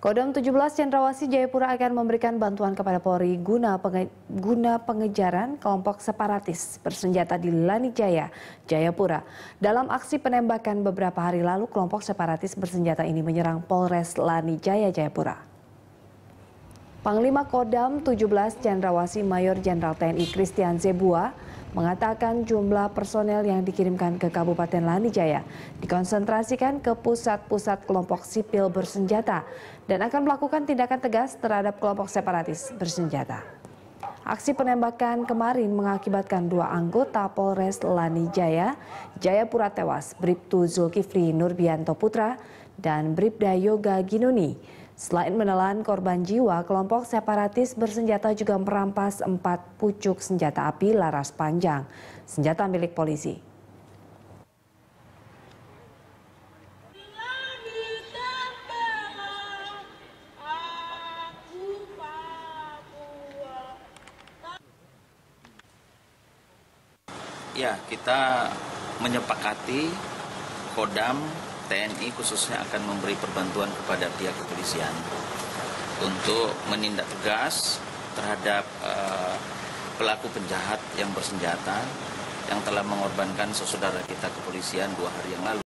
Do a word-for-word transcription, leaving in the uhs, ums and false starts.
Kodam tujuh belas Cendrawasih Jayapura akan memberikan bantuan kepada Polri guna, penge guna pengejaran kelompok separatis bersenjata di Lanijaya, Jayapura. Dalam aksi penembakan beberapa hari lalu, kelompok separatis bersenjata ini menyerang Polres Lanijaya, Jayapura. Panglima Kodam tujuh belas Cendrawasih Mayor Jenderal T N I Christian Zebua mengatakan jumlah personel yang dikirimkan ke Kabupaten Lanijaya dikonsentrasikan ke pusat-pusat kelompok sipil bersenjata dan akan melakukan tindakan tegas terhadap kelompok separatis bersenjata. Aksi penembakan kemarin mengakibatkan dua anggota Polres Lanijaya, Jayapura tewas, Bribtu Zulkifli Nurbianto Putra dan Bribda Yoga Ginuni. Selain menelan korban jiwa, kelompok separatis bersenjata juga merampas empat pucuk senjata api laras panjang, senjata milik polisi. Ya, kita menyepakati Kodam T N I khususnya akan memberi perbantuan kepada pihak kepolisian untuk menindak tegas terhadap uh, pelaku penjahat yang bersenjata yang telah mengorbankan saudara kita kepolisian dua hari yang lalu.